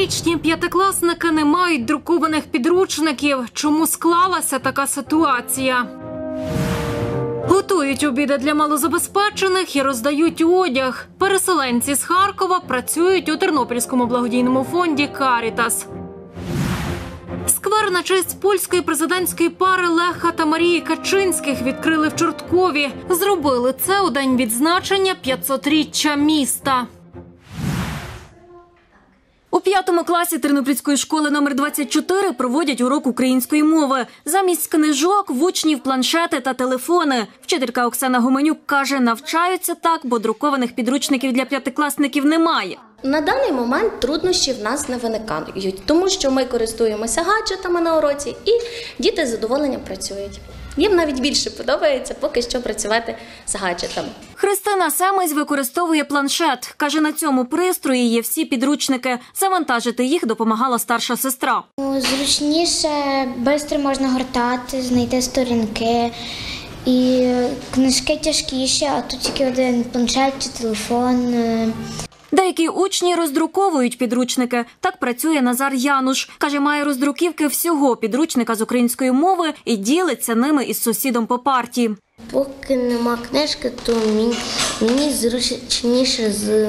Цьогорічні п'ятикласники не мають друкованих підручників. Чому склалася така ситуація? Готують обіди для малозабезпечених і роздають одяг. Переселенці з Харкова працюють у Тернопільському благодійному фонді «Карітас». Сквер на честь польської президентської пари Леха та Марії Качинських відкрили в Чорткові. Зробили це у день відзначення 500-річчя міста. У 5 класі Тернопільської школи номер 24 проводять урок української мови. Замість книжок в учнів планшети та телефони. Вчителька Оксана Гуменюк каже, навчаються так, бо друкованих підручників для п'ятикласників немає. На даний момент труднощі в нас не виникають, тому що ми користуємося гаджетами на уроці і діти з задоволенням працюють. Їм навіть більше подобається поки що працювати з гаджетами. Христина Семець використовує планшет. Каже, на цьому пристрої є всі підручники. Завантажити їх допомагала старша сестра. Зручніше, швидко можна гортати, знайти сторінки. І книжки тяжкіші, а тут тільки один планшет чи телефон. Деякі учні роздруковують підручники. Так працює Назар Януш. Каже, має роздруківки всього підручника з української мови і ділиться ними із сусідом по парті. Поки нема книжки, то мені зручніше з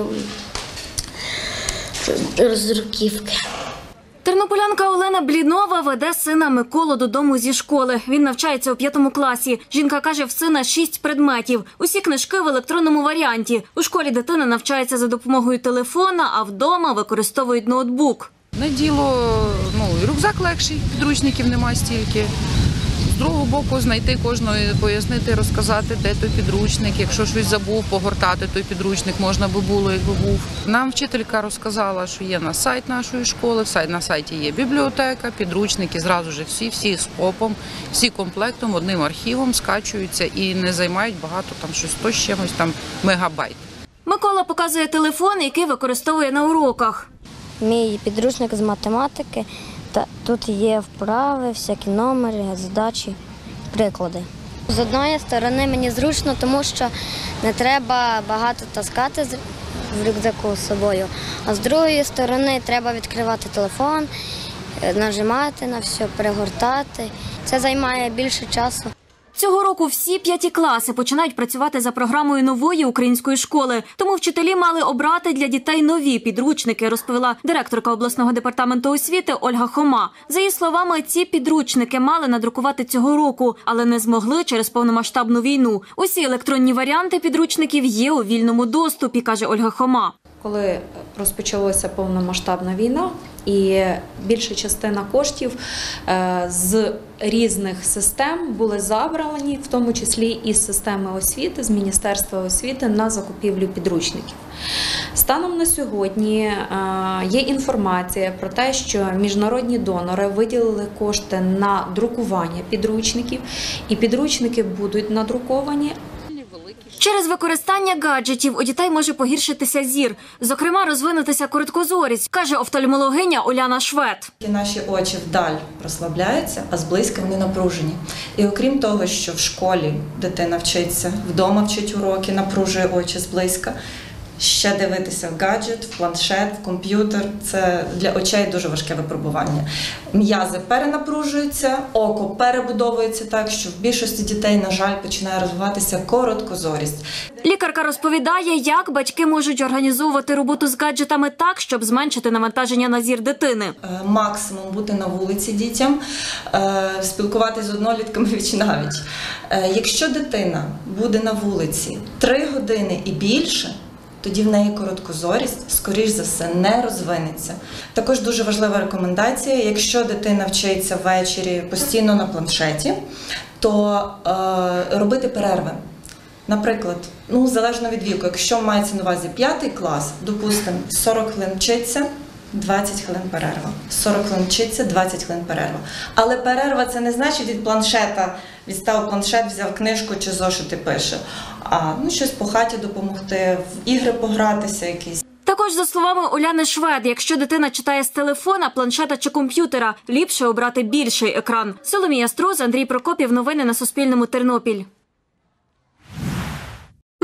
роздруківки. Тернополянка Олена Блінова веде сина Миколу додому зі школи. Він навчається у 5 класі. Жінка каже, в сина 6 предметів. Усі книжки в електронному варіанті. У школі дитина навчається за допомогою телефона, а вдома використовують ноутбук. На діло, і рюкзак легший, підручників немає стільки. З другого боку, знайти кожного, пояснити, розказати, де той підручник. Якщо щось забув, погортати той підручник можна би було, якби був. Нам вчителька розказала, що є на сайт нашої школи, на сайті є бібліотека, підручники, зразу ж всі з копом, всі комплектом, одним архівом скачуються і не займають багато, щось 100 з чимось, мегабайт. Микола показує телефон, який використовує на уроках. Мій підручник з математики. Тут є вправи, всякі номери, задачі, приклади. З одної сторони мені зручно, тому що не треба багато таскати в рюкзаку з собою, а з другої сторони треба відкривати телефон, нажимати на все, перегортати. Це займає більше часу. Цього року всі 5 класи починають працювати за програмою нової української школи. Тому вчителі мали обрати для дітей нові підручники, розповіла директорка обласного департаменту освіти Ольга Хома. За її словами, ці підручники мали надрукувати цього року, але не змогли через повномасштабну війну. Усі електронні варіанти підручників є у вільному доступі, каже Ольга Хома. Коли розпочалася повномасштабна війна і більша частина коштів з різних систем були забрані, в тому числі і з системи освіти, з Міністерства освіти на закупівлю підручників. Станом на сьогодні є інформація про те, що міжнародні донори виділили кошти на друкування підручників, і підручники будуть надруковані. Через використання гаджетів у дітей може погіршитися зір. Зокрема, розвинутися короткозорість, каже офтальмологиня Уляна Швед. Наші очі вдаль розслабляються, а зблизька вони напружені. І окрім того, що в школі дитина вчиться, вдома вчить уроки, напружує очі зблизька, ще дивитися в гаджет, в планшет, в комп'ютер – це для очей дуже важке випробування. М'язи перенапружуються, око перебудовується так, що в більшості дітей, на жаль, починає розвиватися короткозорість. Лікарка розповідає, як батьки можуть організовувати роботу з гаджетами так, щоб зменшити навантаження на зір дитини. Максимум бути на вулиці дітям, спілкуватися з однолітками віч-навіч. Якщо дитина буде на вулиці 3 години і більше, тоді в неї короткозорість, скоріш за все, не розвинеться. Також дуже важлива рекомендація, якщо дитина вчиться ввечері постійно на планшеті, то робити перерви. Наприклад, залежно від віку, якщо мається на увазі 5 клас, допустимо, 40 хвилин вчиться, 20 хвилин перерва. 40 хвилин вчиться, 20 хвилин перерва. Але перерва – це не значить від планшета, відстав планшет, взяв книжку чи зошити пише. А щось по хаті допомогти, в ігри погратися якісь. Також, за словами Уляни Швед, якщо дитина читає з телефона, планшета чи комп'ютера, ліпше обрати більший екран. Соломія Струз, Андрій Прокопів. Новини на Суспільному. Тернопіль.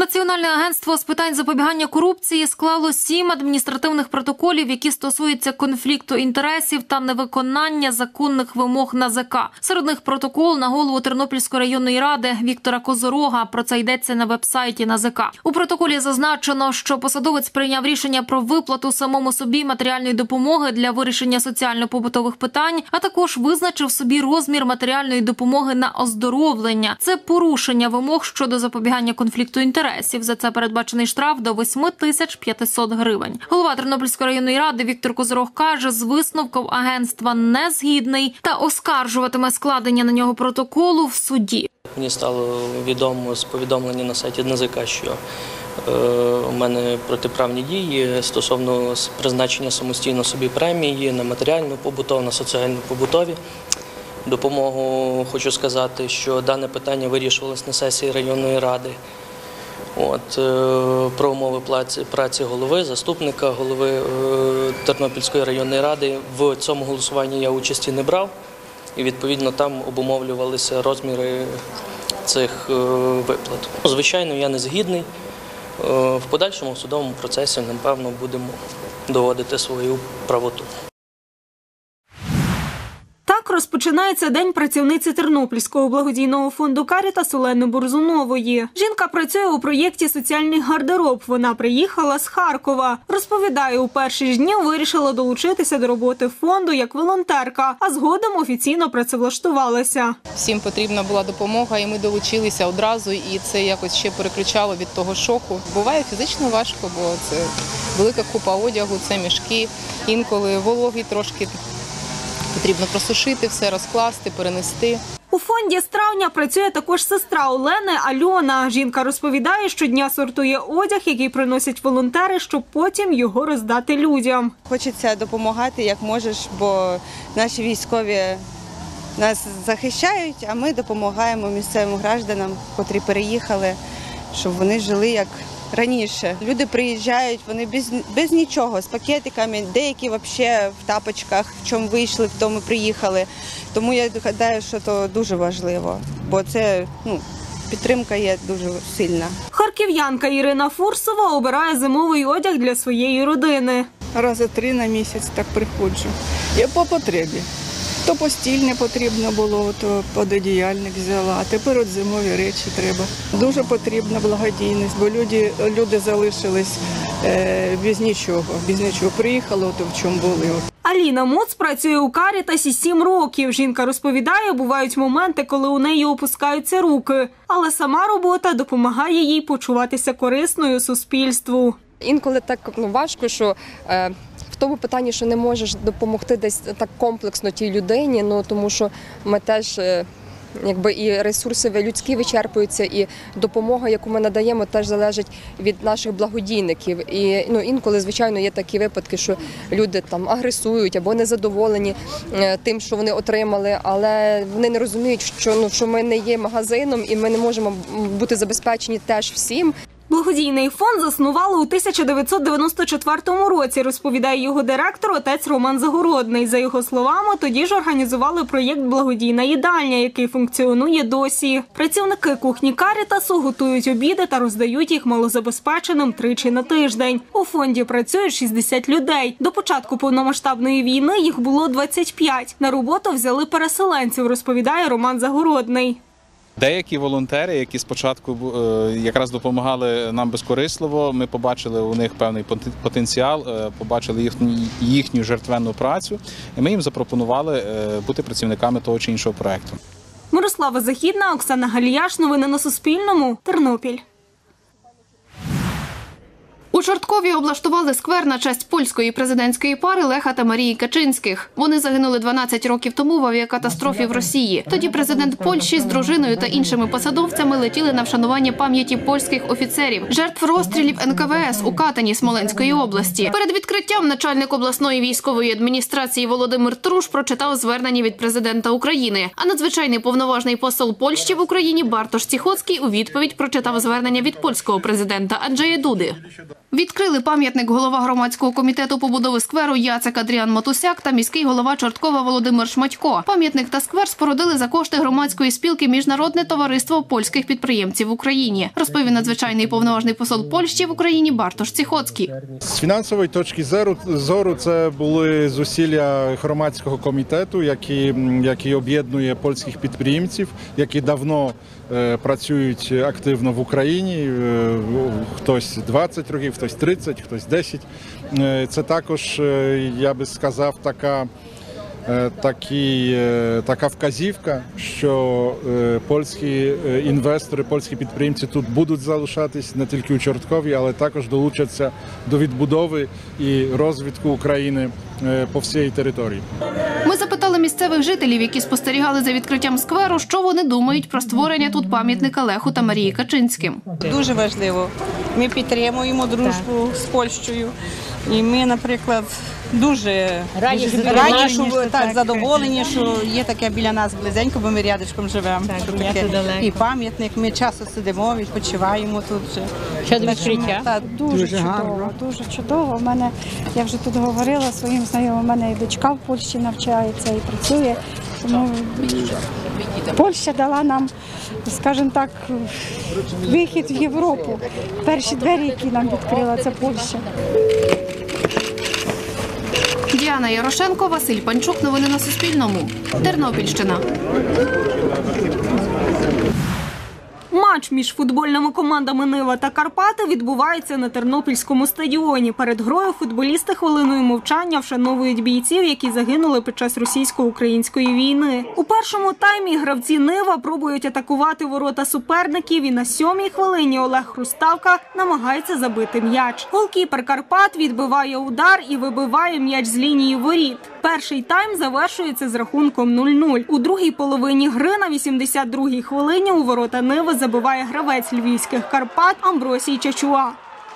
Національне агентство з питань запобігання корупції склало 7 адміністративних протоколів, які стосуються конфлікту інтересів та невиконання законних вимог НАЗК. Серед них протокол на голову Тернопільської районної ради Віктора Козорога. Про це йдеться на веб-сайті НАЗК. У протоколі зазначено, що посадовець прийняв рішення про виплату самому собі матеріальної допомоги для вирішення соціально-побутових питань, а також визначив собі розмір матеріальної допомоги на оздоровлення. Це порушення вимог щодо запобігання конфлікту інтересів. За це передбачений штраф до 8500 гривень. Голова Тернопільської районної ради Віктор Козорог каже, з висновком агентства не згідний та оскаржуватиме складення на нього протоколу в суді. Мені стало відомо з повідомлення на сайті НАЗК, що у мене протиправні дії стосовно призначення самостійно собі премії на матеріальну побутову, на соціальну побутові допомогу. Хочу сказати, що дане питання вирішувалось на сесії районної ради. Про умови праці голови, заступника голови Тернопільської районної ради. В цьому голосуванні я участі не брав і, відповідно, там обумовлювалися розміри цих виплат. Звичайно, я не згідний. В подальшому судовому процесі, напевно, будемо доводити свою правоту. Так розпочинається День працівниці Тернопільського благодійного фонду «Карітас» Олени Борзунової. Жінка працює у проєкті «Соціальний гардероб». Вона приїхала з Харкова. Розповідає, у перші ж дні вирішила долучитися до роботи фонду як волонтерка, а згодом офіційно працевлаштувалася. Всім потрібна була допомога, і ми долучилися одразу, і це якось ще переключало від того шоку. Буває фізично важко, бо це велика купа одягу, це мішки, інколи вологий трошки. Потрібно просушити все, розкласти, перенести. У фонді з травня працює також сестра Олени Альона. Жінка розповідає, щодня сортує одяг, який приносять волонтери, щоб потім його роздати людям. Хочеться допомагати як можеш, бо наші військові нас захищають, а ми допомагаємо місцевим гражданам, котрі переїхали, щоб вони жили як раніше. Люди приїжджають, вони без нічого, з пакетиками, деякі взагалі в тапочках, в чому вийшли, в тому приїхали. Тому я гадаю, що це дуже важливо, бо це підтримка є дуже сильна. Харків'янка Ірина Фурсова обирає зимовий одяг для своєї родини. Рази 3 на місяць так приходжу. Я по потребі. То постільне потрібно було, то пододіяльник взяла, а тепер от зимові речі треба. Дуже потрібна благодійність, бо люди залишились без нічого. Приїхали, то в чому були. Аліна Муц працює у «Карітасі» 7 років. Жінка розповідає, бувають моменти, коли у неї опускаються руки. Але сама робота допомагає їй почуватися корисною суспільству. Інколи так важко, що в тому питанні, що не можеш допомогти десь так комплексно тій людині, тому що ми теж і ресурси людські вичерпуються, і допомога, яку ми надаємо, теж залежить від наших благодійників. І інколи, звичайно, є такі випадки, що люди там агресують або незадоволені тим, що вони отримали, але вони не розуміють, що ми не є магазином і ми не можемо бути забезпечені теж всім. Благодійний фонд заснували у 1994 році, розповідає його директор, отець Роман Загородний. За його словами, тоді ж організували проєкт «Благодійна їдальня», який функціонує досі. Працівники кухні «Карітасу» готують обіди та роздають їх малозабезпеченим 3 на тиждень. У фонді працюють 60 людей. До початку повномасштабної війни їх було 25. На роботу взяли переселенців, розповідає Роман Загородний. Деякі волонтери, які спочатку якраз допомагали нам безкорисливо, ми побачили у них певний потенціал, побачили їхню жертвенну працю, і ми їм запропонували бути працівниками того чи іншого проєкту. Мирослава Західна, Оксана Галіяш. Новини на Суспільному. Тернопіль. У Чорткові облаштували сквер на честь польської президентської пари Леха та Марії Качинських. Вони загинули 12 років тому в авіакатастрофі в Росії. Тоді президент Польщі з дружиною та іншими посадовцями летіли на вшанування пам'яті польських офіцерів, жертв розстрілів НКВС у Катані Смоленської області. Перед відкриттям начальник обласної військової адміністрації Володимир Труш прочитав звернення від президента України. А надзвичайний повноважний посол Польщі в Україні Бартош Ціхоцький у відповідь прочитав звернення від польського президента Анджея Дуди. Відкрили пам'ятник голова громадського комітету побудови скверу Яцек Адріан Матусяк та міський голова Чорткова Володимир Шматько. Пам'ятник та сквер спорудили за кошти громадської спілки «Міжнародне товариство польських підприємців в Україні», розповів надзвичайний повноважний посол Польщі в Україні Бартош Ціхоцький. З фінансової точки зору це були зусилля громадського комітету, який об'єднує польських підприємців, які давно працюють активно в Україні, хтось 20 років, хтось 30, хтось 10. Це також, я би сказав, така вказівка, що польські інвестори, польські підприємці тут будуть залишатись не тільки у Чорткові, але також долучаться до відбудови і розвитку України по всій території. Ми запитали місцевих жителів, які спостерігали за відкриттям скверу, що вони думають про створення тут пам'ятника Леху та Марії Качинським. Дуже важливо. Ми підтримуємо дружбу з Польщею. І ми, наприклад, дуже раді, задоволені, що є таке біля нас близенько, бо ми рядочком живемо. І пам'ятник, ми часто сидимо, відпочиваємо тут. Ще до відкриття? Дуже чудово, дуже чудово. Я вже тут говорила своїм знайомим, у мене і дочка в Польщі навчається і працює. Тому Польща дала нам, скажімо так, вихід в Європу. Перші двері, які нам відкрила, це Польща. Діана Ярошенко, Василь Панчук. Новини на Суспільному. Тернопільщина. Матч між футбольними командами «Нива» та «Карпати» відбувається на Тернопільському стадіоні. Перед грою футболісти хвилиною мовчання вшановують бійців, які загинули під час російсько-української війни. У першому таймі гравці «Нива» пробують атакувати ворота суперників, і на 7-й хвилині Олег Хруставка намагається забити м'яч. Голкіпер «Карпат» відбиває удар і вибиває м'яч з лінії воріт. Перший тайм завершується з рахунком 0-0. У другій половині гри на 82-й хвилині у ворота «Ниви» забиває гравець львівських «Карпат» Амбросій Чачуа.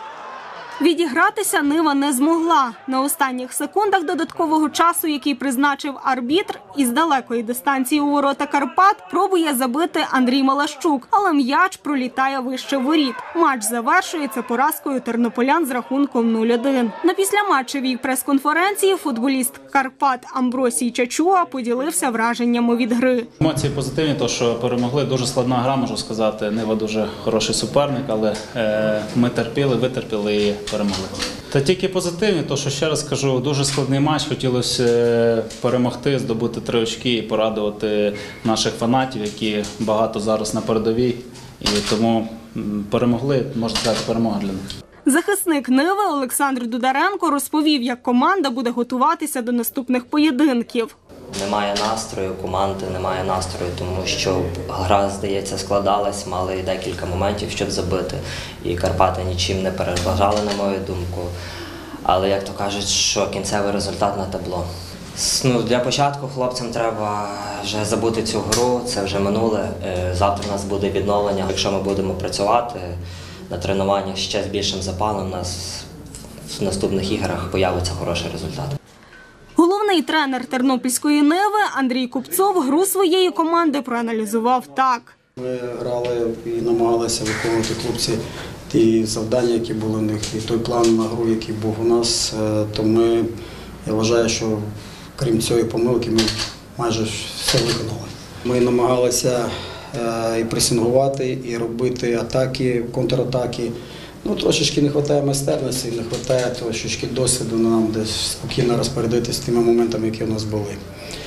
Відігратися «Нива» не змогла. На останніх секундах додаткового часу, який призначив арбітр, із далекої дистанції у ворота «Карпат» пробує забити Андрій Малащук, але м'яч пролітає вище воріт. Матч завершується поразкою тернополян з рахунком 0-1. На післяматчевій прес-конференції футболіст «Карпат» Амбросій Чачуа поділився враженнями від гри. Емоції позитивні, то що перемогли. Дуже складна гра, можу сказати. «Нива» дуже хороший суперник, але ми терпіли, витерпіли і перемогли. Та тільки позитивні, то що, ще раз кажу, дуже складний матч, хотілося перемогти, здобути 3 очки і порадувати наших фанатів, які багато зараз на передовій, і тому перемогли, можна сказати, перемога для них. Захисник «Ниви» Олександр Дударенко розповів, як команда буде готуватися до наступних поєдинків. Немає настрою, команди немає настрою, тому що гра, здається, складалась, мали декілька моментів, щоб забити. І Карпати нічим не переважали, на мою думку. Але, як то кажуть, що кінцевий результат на табло. Для початку хлопцям треба вже забути цю гру, це вже минуле. Завтра у нас буде відновлення. Якщо ми будемо працювати на тренуваннях ще з більшим запалом, у нас в наступних іграх появиться хороший результат. Головний тренер тернопільської «Ниви» Андрій Купцов гру своєї команди проаналізував так. Ми грали і намагалися виконувати хлопці ті завдання, які були в них, і той план на гру, який був у нас. Тому я вважаю, що крім цієї помилки ми майже все виконали. Ми намагалися і пресингувати, і робити атаки, контратаки. Трошечки не вистачає майстерності, не вистачає трошечки досвіду нам десь спокійно розпорядитися тими моментами, які у нас були.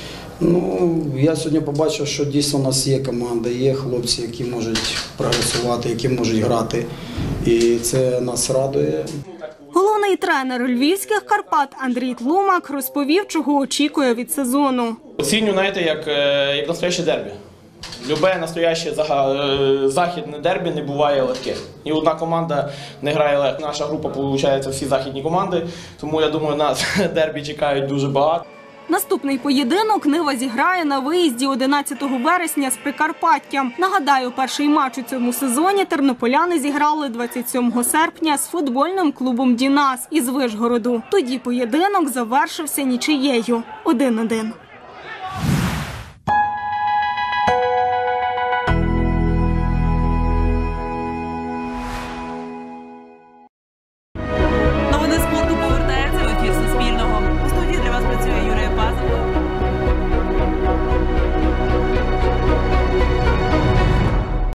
Я сьогодні побачив, що дійсно у нас є команда, є хлопці, які можуть прогресувати, які можуть грати, і це нас радує. Головний тренер львівських «Карпат» Андрій Тлумак розповів, чого очікує від сезону. Оцінюю, знаєте, як настояще дербі. Любе настояще західне дербі не буває легке. Ні одна команда не грає легко. Наша група, виходить, всі західні команди, тому я думаю, нас дербі чекають дуже багато. Наступний поєдинок «Нива» зіграє на виїзді 11 вересня з Прикарпаттям. Нагадаю, перший матч у цьому сезоні тернополяни зіграли 27 серпня з футбольним клубом «Дінас» із Вишгороду. Тоді поєдинок завершився нічиєю 1-1.